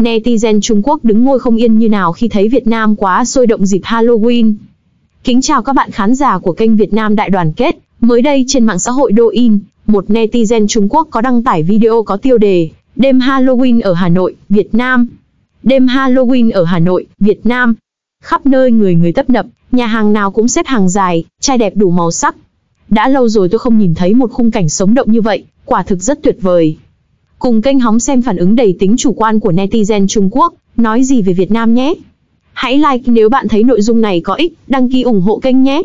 Netizen Trung Quốc đứng ngồi không yên như nào khi thấy Việt Nam quá sôi động dịp Halloween. Kính chào các bạn khán giả của kênh Việt Nam Đại Đoàn Kết. Mới đây trên mạng xã hội Douyin, một netizen Trung Quốc có đăng tải video có tiêu đề Đêm Halloween ở Hà Nội, Việt Nam. Đêm Halloween ở Hà Nội, Việt Nam. Khắp nơi người tấp nập, nhà hàng nào cũng xếp hàng dài, trai đẹp đủ màu sắc. Đã lâu rồi tôi không nhìn thấy một khung cảnh sống động như vậy, quả thực rất tuyệt vời. Cùng kênh hóng xem phản ứng đầy tính chủ quan của netizen Trung Quốc, nói gì về Việt Nam nhé. Hãy like nếu bạn thấy nội dung này có ích, đăng ký ủng hộ kênh nhé.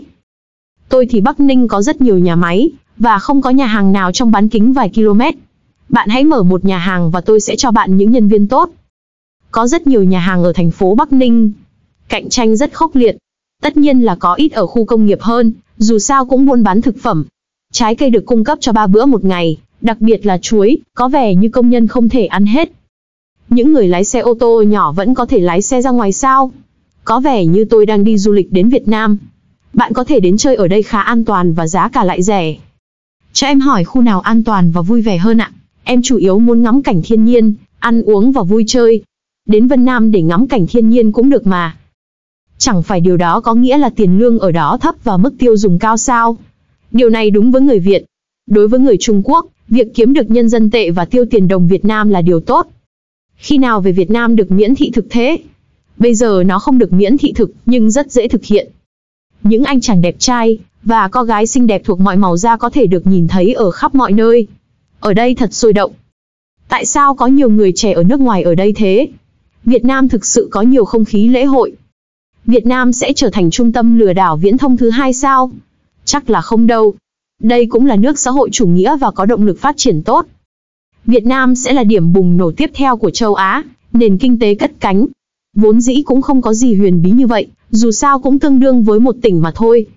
Tôi thì Bắc Ninh có rất nhiều nhà máy, và không có nhà hàng nào trong bán kính vài km. Bạn hãy mở một nhà hàng và tôi sẽ cho bạn những nhân viên tốt. Có rất nhiều nhà hàng ở thành phố Bắc Ninh. Cạnh tranh rất khốc liệt. Tất nhiên là có ít ở khu công nghiệp hơn, dù sao cũng buôn bán thực phẩm. Trái cây được cung cấp cho 3 bữa một ngày, đặc biệt là chuối, có vẻ như công nhân không thể ăn hết. Những người lái xe ô tô nhỏ vẫn có thể lái xe ra ngoài sao? Có vẻ như tôi đang đi du lịch đến Việt Nam. Bạn có thể đến chơi ở đây khá an toàn và giá cả lại rẻ. Cho em hỏi khu nào an toàn và vui vẻ hơn ạ? Em chủ yếu muốn ngắm cảnh thiên nhiên, ăn uống và vui chơi. Đến Vân Nam để ngắm cảnh thiên nhiên cũng được mà. Chẳng phải điều đó có nghĩa là tiền lương ở đó thấp và mức tiêu dùng cao sao? Điều này đúng với người Việt. Đối với người Trung Quốc, việc kiếm được nhân dân tệ và tiêu tiền đồng Việt Nam là điều tốt. Khi nào về Việt Nam được miễn thị thực thế? Bây giờ nó không được miễn thị thực, nhưng rất dễ thực hiện. Những anh chàng đẹp trai, và cô gái xinh đẹp thuộc mọi màu da có thể được nhìn thấy ở khắp mọi nơi. Ở đây thật sôi động. Tại sao có nhiều người trẻ ở nước ngoài ở đây thế? Việt Nam thực sự có nhiều không khí lễ hội. Việt Nam sẽ trở thành trung tâm lừa đảo viễn thông thứ hai sao? Chắc là không đâu. Đây cũng là nước xã hội chủ nghĩa và có động lực phát triển tốt. Việt Nam sẽ là điểm bùng nổ tiếp theo của châu Á, nền kinh tế cất cánh. Vốn dĩ cũng không có gì huyền bí như vậy, dù sao cũng tương đương với một tỉnh mà thôi.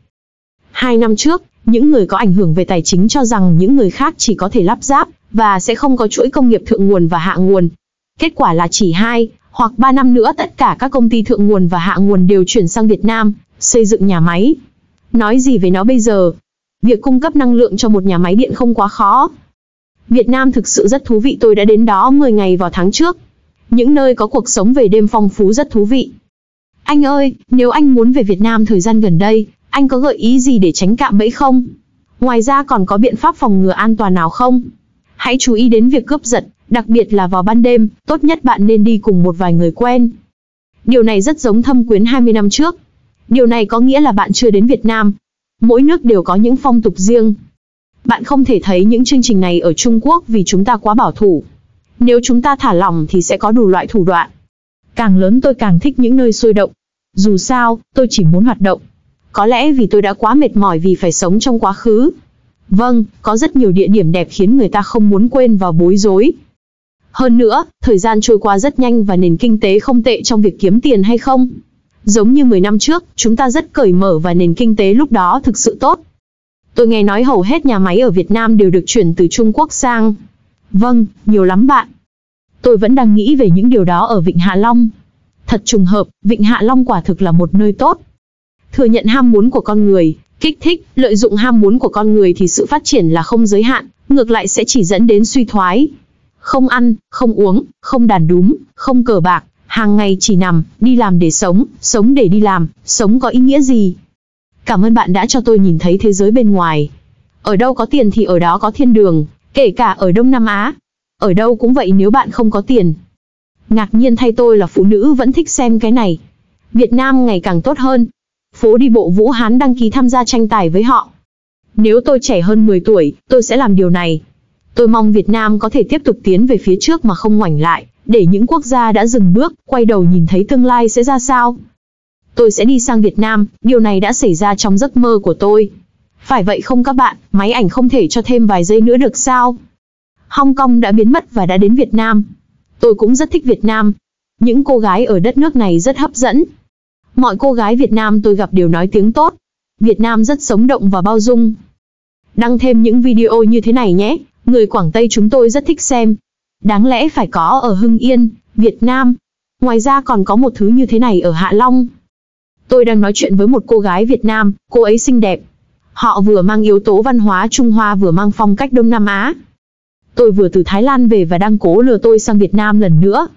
2 năm trước, những người có ảnh hưởng về tài chính cho rằng những người khác chỉ có thể lắp ráp, và sẽ không có chuỗi công nghiệp thượng nguồn và hạ nguồn. Kết quả là chỉ 2 hoặc 3 năm nữa tất cả các công ty thượng nguồn và hạ nguồn đều chuyển sang Việt Nam, xây dựng nhà máy. Nói gì về nó bây giờ? Việc cung cấp năng lượng cho một nhà máy điện không quá khó. Việt Nam thực sự rất thú vị, tôi đã đến đó 10 ngày vào tháng trước. Những nơi có cuộc sống về đêm phong phú rất thú vị. Anh ơi, nếu anh muốn về Việt Nam thời gian gần đây, anh có gợi ý gì để tránh cạm bẫy không? Ngoài ra còn có biện pháp phòng ngừa an toàn nào không? Hãy chú ý đến việc cướp giật, đặc biệt là vào ban đêm, tốt nhất bạn nên đi cùng một vài người quen. Điều này rất giống Thâm Quyến 20 năm trước. Điều này có nghĩa là bạn chưa đến Việt Nam. Mỗi nước đều có những phong tục riêng. Bạn không thể thấy những chương trình này ở Trung Quốc vì chúng ta quá bảo thủ. Nếu chúng ta thả lỏng thì sẽ có đủ loại thủ đoạn. Càng lớn tôi càng thích những nơi sôi động. Dù sao, tôi chỉ muốn hoạt động. Có lẽ vì tôi đã quá mệt mỏi vì phải sống trong quá khứ. Vâng, có rất nhiều địa điểm đẹp khiến người ta không muốn quên và bối rối. Hơn nữa, thời gian trôi qua rất nhanh và nền kinh tế không tệ trong việc kiếm tiền hay không? Giống như 10 năm trước, chúng ta rất cởi mở và nền kinh tế lúc đó thực sự tốt. Tôi nghe nói hầu hết nhà máy ở Việt Nam đều được chuyển từ Trung Quốc sang. Vâng, nhiều lắm bạn. Tôi vẫn đang nghĩ về những điều đó ở Vịnh Hạ Long. Thật trùng hợp, Vịnh Hạ Long quả thực là một nơi tốt. Thừa nhận ham muốn của con người, kích thích, lợi dụng ham muốn của con người thì sự phát triển là không giới hạn, ngược lại sẽ chỉ dẫn đến suy thoái. Không ăn, không uống, không đàn đúm, không cờ bạc, hàng ngày chỉ nằm, đi làm để sống để đi làm, sống có ý nghĩa gì? Cảm ơn bạn đã cho tôi nhìn thấy thế giới bên ngoài. Ở đâu có tiền thì ở đó có thiên đường, kể cả ở Đông Nam Á. Ở đâu cũng vậy nếu bạn không có tiền. Ngạc nhiên thay tôi là phụ nữ vẫn thích xem cái này. Việt Nam ngày càng tốt hơn. Phố đi bộ Vũ Hán đăng ký tham gia tranh tài với họ. Nếu tôi trẻ hơn 10 tuổi, tôi sẽ làm điều này. Tôi mong Việt Nam có thể tiếp tục tiến về phía trước mà không ngoảnh lại, để những quốc gia đã dừng bước, quay đầu nhìn thấy tương lai sẽ ra sao. Tôi sẽ đi sang Việt Nam, điều này đã xảy ra trong giấc mơ của tôi. Phải vậy không các bạn, máy ảnh không thể cho thêm vài giây nữa được sao? Hong Kong đã biến mất và đã đến Việt Nam. Tôi cũng rất thích Việt Nam. Những cô gái ở đất nước này rất hấp dẫn. Mọi cô gái Việt Nam tôi gặp đều nói tiếng tốt. Việt Nam rất sống động và bao dung. Đăng thêm những video như thế này nhé, người Quảng Tây chúng tôi rất thích xem. Đáng lẽ phải có ở Hưng Yên, Việt Nam. Ngoài ra còn có một thứ như thế này ở Hạ Long. Tôi đang nói chuyện với một cô gái Việt Nam, cô ấy xinh đẹp. Họ vừa mang yếu tố văn hóa Trung Hoa vừa mang phong cách Đông Nam Á. Tôi vừa từ Thái Lan về và đang cố lừa tôi sang Việt Nam lần nữa.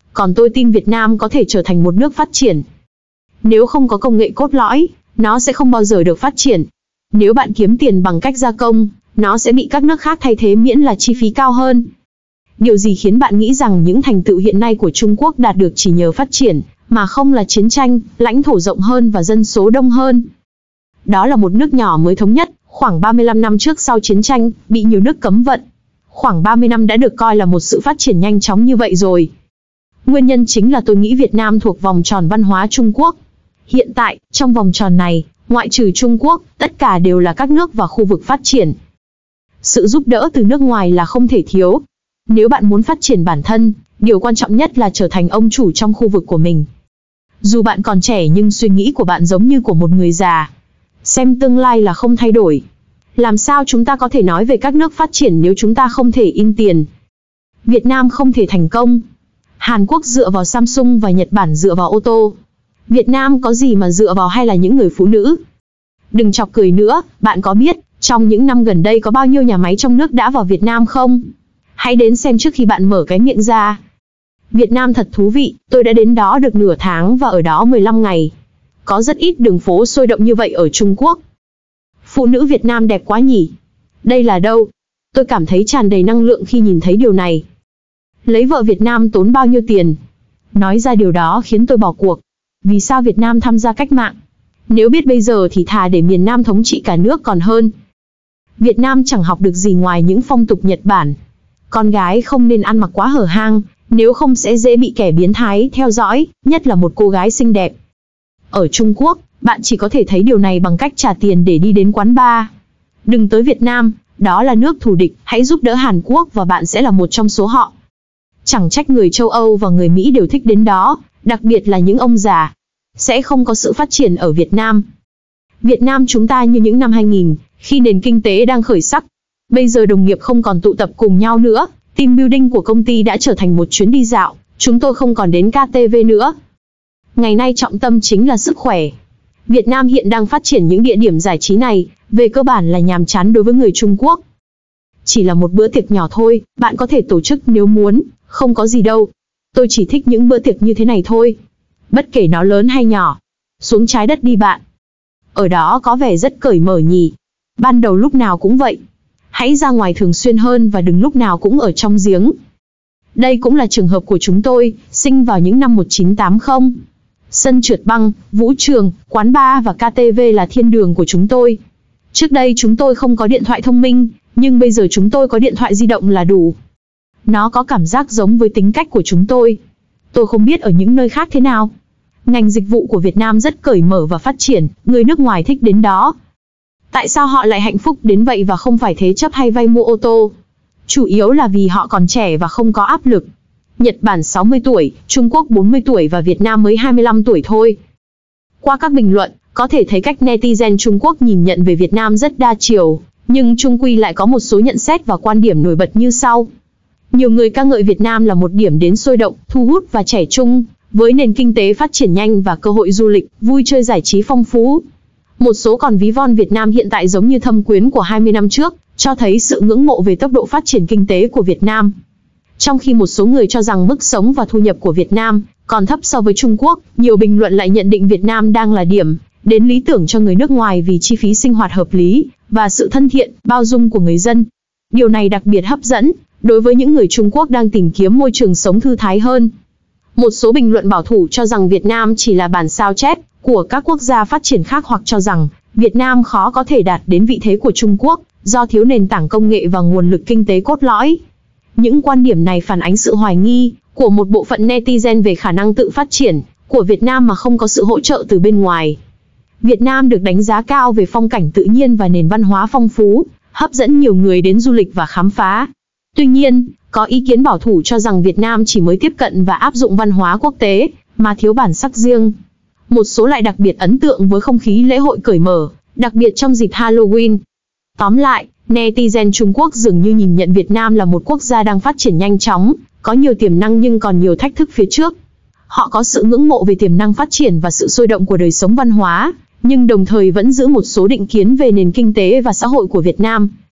Còn tôi tin Việt Nam có thể trở thành một nước phát triển. Nếu không có công nghệ cốt lõi, nó sẽ không bao giờ được phát triển. Nếu bạn kiếm tiền bằng cách gia công, nó sẽ bị các nước khác thay thế miễn là chi phí cao hơn. Điều gì khiến bạn nghĩ rằng những thành tựu hiện nay của Trung Quốc đạt được chỉ nhờ phát triển, mà không là chiến tranh, lãnh thổ rộng hơn và dân số đông hơn? Đó là một nước nhỏ mới thống nhất, khoảng 35 năm trước sau chiến tranh, bị nhiều nước cấm vận. Khoảng 30 năm đã được coi là một sự phát triển nhanh chóng như vậy rồi. Nguyên nhân chính là tôi nghĩ Việt Nam thuộc vòng tròn văn hóa Trung Quốc. Hiện tại, trong vòng tròn này, ngoại trừ Trung Quốc, tất cả đều là các nước và khu vực phát triển. Sự giúp đỡ từ nước ngoài là không thể thiếu. Nếu bạn muốn phát triển bản thân, điều quan trọng nhất là trở thành ông chủ trong khu vực của mình. Dù bạn còn trẻ nhưng suy nghĩ của bạn giống như của một người già. Xem tương lai là không thay đổi. Làm sao chúng ta có thể nói về các nước phát triển nếu chúng ta không thể in tiền? Việt Nam không thể thành công. Hàn Quốc dựa vào Samsung và Nhật Bản dựa vào ô tô. Việt Nam có gì mà dựa vào hay là những người phụ nữ? Đừng chọc cười nữa, bạn có biết, trong những năm gần đây có bao nhiêu nhà máy trong nước đã vào Việt Nam không? Hãy đến xem trước khi bạn mở cái miệng ra. Việt Nam thật thú vị, tôi đã đến đó được nửa tháng và ở đó 15 ngày. Có rất ít đường phố sôi động như vậy ở Trung Quốc. Phụ nữ Việt Nam đẹp quá nhỉ? Đây là đâu? Tôi cảm thấy tràn đầy năng lượng khi nhìn thấy điều này. Lấy vợ Việt Nam tốn bao nhiêu tiền? Nói ra điều đó khiến tôi bỏ cuộc. Vì sao Việt Nam tham gia cách mạng? Nếu biết bây giờ thì thà để miền Nam thống trị cả nước còn hơn. Việt Nam chẳng học được gì ngoài những phong tục Nhật Bản. Con gái không nên ăn mặc quá hở hang, nếu không sẽ dễ bị kẻ biến thái theo dõi, nhất là một cô gái xinh đẹp. Ở Trung Quốc, bạn chỉ có thể thấy điều này bằng cách trả tiền để đi đến quán bar. Đừng tới Việt Nam, đó là nước thù địch, hãy giúp đỡ Hàn Quốc và bạn sẽ là một trong số họ. Chẳng trách người châu Âu và người Mỹ đều thích đến đó, đặc biệt là những ông già. Sẽ không có sự phát triển ở Việt Nam. Việt Nam chúng ta như những năm 2000, khi nền kinh tế đang khởi sắc. Bây giờ đồng nghiệp không còn tụ tập cùng nhau nữa, team building của công ty đã trở thành một chuyến đi dạo, chúng tôi không còn đến KTV nữa. Ngày nay trọng tâm chính là sức khỏe. Việt Nam hiện đang phát triển những địa điểm giải trí này, về cơ bản là nhàm chán đối với người Trung Quốc. Chỉ là một bữa tiệc nhỏ thôi, bạn có thể tổ chức nếu muốn, không có gì đâu. Tôi chỉ thích những bữa tiệc như thế này thôi. Bất kể nó lớn hay nhỏ. Xuống trái đất đi bạn. Ở đó có vẻ rất cởi mở nhỉ. Ban đầu lúc nào cũng vậy. Hãy ra ngoài thường xuyên hơn và đừng lúc nào cũng ở trong giếng. Đây cũng là trường hợp của chúng tôi, sinh vào những năm 1980. Sân trượt băng, vũ trường, quán bar và KTV là thiên đường của chúng tôi. Trước đây chúng tôi không có điện thoại thông minh, nhưng bây giờ chúng tôi có điện thoại di động là đủ. Nó có cảm giác giống với tính cách của chúng tôi. Tôi không biết ở những nơi khác thế nào. Ngành dịch vụ của Việt Nam rất cởi mở và phát triển, người nước ngoài thích đến đó. Tại sao họ lại hạnh phúc đến vậy và không phải thế chấp hay vay mua ô tô? Chủ yếu là vì họ còn trẻ và không có áp lực. Nhật Bản 60 tuổi, Trung Quốc 40 tuổi và Việt Nam mới 25 tuổi thôi. Qua các bình luận, có thể thấy cách netizen Trung Quốc nhìn nhận về Việt Nam rất đa chiều, nhưng chung quy lại có một số nhận xét và quan điểm nổi bật như sau. Nhiều người ca ngợi Việt Nam là một điểm đến sôi động, thu hút và trẻ trung, với nền kinh tế phát triển nhanh và cơ hội du lịch, vui chơi giải trí phong phú. Một số còn ví von Việt Nam hiện tại giống như thâm quyến của 20 năm trước, cho thấy sự ngưỡng mộ về tốc độ phát triển kinh tế của Việt Nam. Trong khi một số người cho rằng mức sống và thu nhập của Việt Nam còn thấp so với Trung Quốc, nhiều bình luận lại nhận định Việt Nam đang là điểm đến lý tưởng cho người nước ngoài vì chi phí sinh hoạt hợp lý và sự thân thiện, bao dung của người dân. Điều này đặc biệt hấp dẫn đối với những người Trung Quốc đang tìm kiếm môi trường sống thư thái hơn. Một số bình luận bảo thủ cho rằng Việt Nam chỉ là bản sao chép của các quốc gia phát triển khác hoặc cho rằng Việt Nam khó có thể đạt đến vị thế của Trung Quốc do thiếu nền tảng công nghệ và nguồn lực kinh tế cốt lõi. Những quan điểm này phản ánh sự hoài nghi của một bộ phận netizen về khả năng tự phát triển của Việt Nam mà không có sự hỗ trợ từ bên ngoài. Việt Nam được đánh giá cao về phong cảnh tự nhiên và nền văn hóa phong phú, hấp dẫn nhiều người đến du lịch và khám phá. Tuy nhiên, có ý kiến bảo thủ cho rằng Việt Nam chỉ mới tiếp cận và áp dụng văn hóa quốc tế, mà thiếu bản sắc riêng. Một số lại đặc biệt ấn tượng với không khí lễ hội cởi mở, đặc biệt trong dịp Halloween. Tóm lại, netizen Trung Quốc dường như nhìn nhận Việt Nam là một quốc gia đang phát triển nhanh chóng, có nhiều tiềm năng nhưng còn nhiều thách thức phía trước. Họ có sự ngưỡng mộ về tiềm năng phát triển và sự sôi động của đời sống văn hóa, nhưng đồng thời vẫn giữ một số định kiến về nền kinh tế và xã hội của Việt Nam.